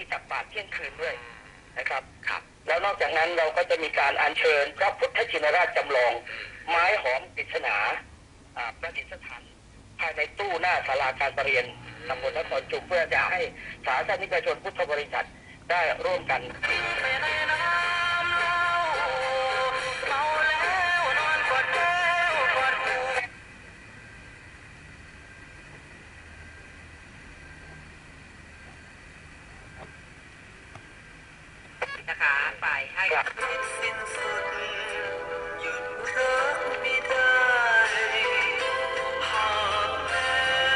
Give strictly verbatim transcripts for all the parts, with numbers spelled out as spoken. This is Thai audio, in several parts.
ตักบาตรเที่ยงคืนด้วยนะครับครับแล้วนอกจากนั้นเราก็จะมีการอัญเชิญพระพุทธชินราชจำลองไม้หอมปริศนาประดิษฐานภายในตู้หน้าศาลาการประเรียนตำบลนครจุมเพื่อจะให้สาธารนิกชนพุทธบริษัทได้ร่วมกันนะคะไปให้สิ้นสุดหยุดรักไม่ได้หากแม้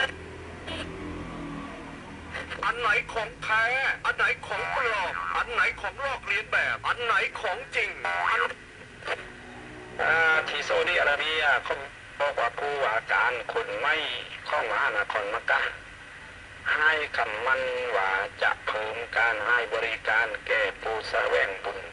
อันไหนของแท้อันไหนของปลอมอันไหนของลอกเลียนแบบอันไหนของจริงที่ซาอุดิอาระเบียเขาบอกว่าผู้ว่าการคนไม่ข้องมหานครมักกะฮ์ให้คำมั่นว่าจะเพิ่มการให้บริการแก่ผู้แสวงบุญ